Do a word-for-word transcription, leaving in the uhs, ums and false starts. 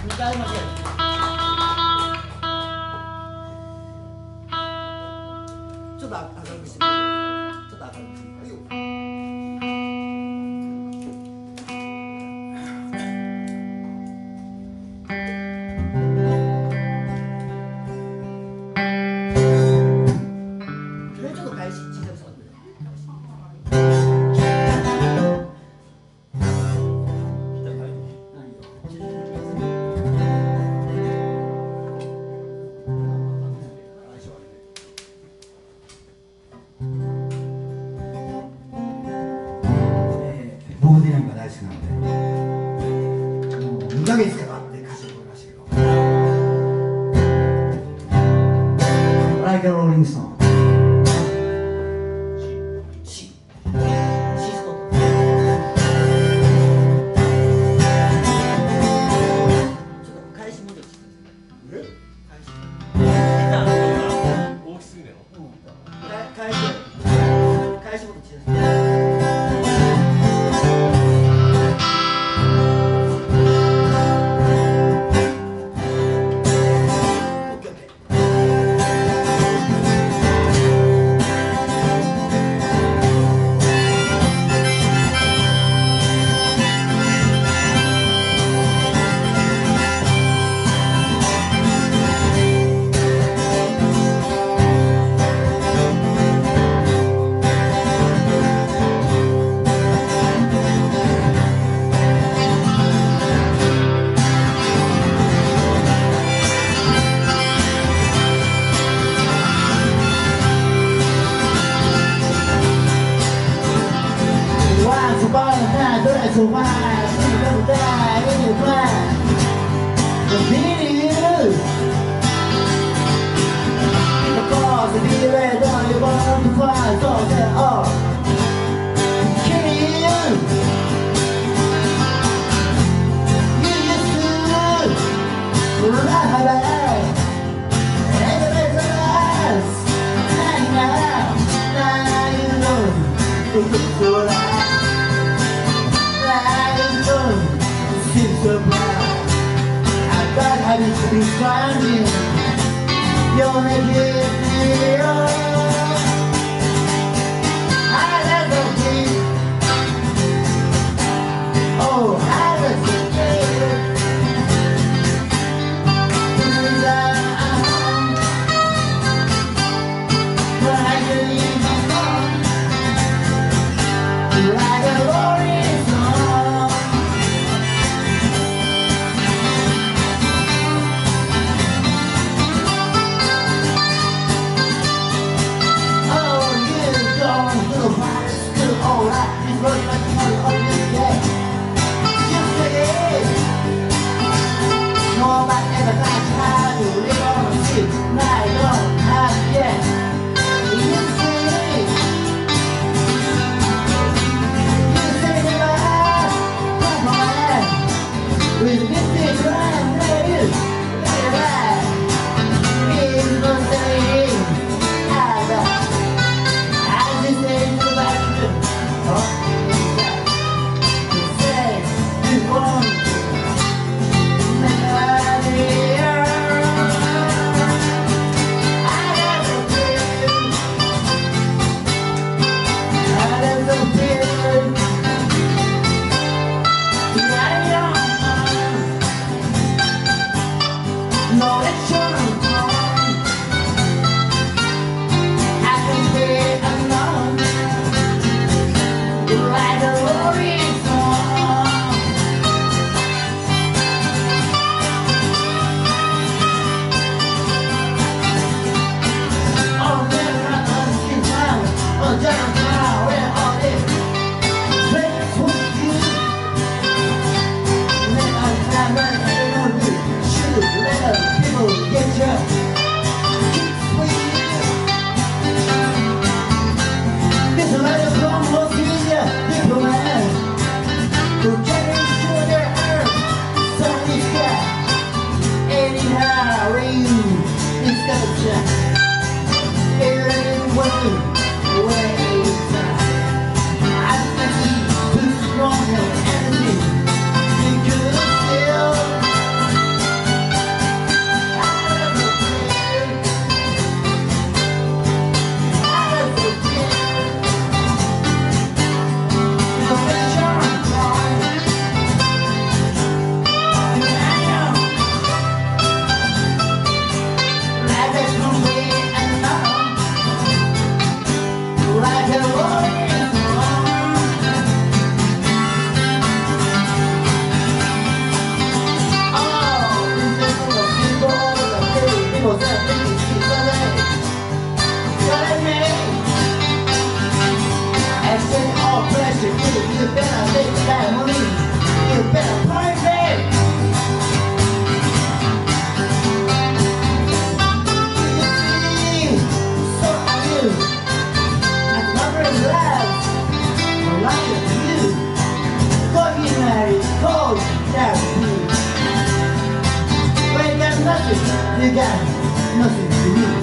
にかい間違えた。ちょっと明るくしてみて。ちょっと明るくしてみて。はいよ。ちょっと返し小さく触って。僕ディランが大好きなので、もうにかげつかかって歌詞を取りましたけど、Like a Rolling Stone。So why you never die in your plan? Continue. Because the be red on you want to find so that all can you? You used to run away. And the rest of us, and now, now you know it's so right. So proud. I thought I used to be finding you're making me up. I let the beat. Oh, I let the beat. But I can leave my phone like a rolling stone. nothing, you got nothing to me.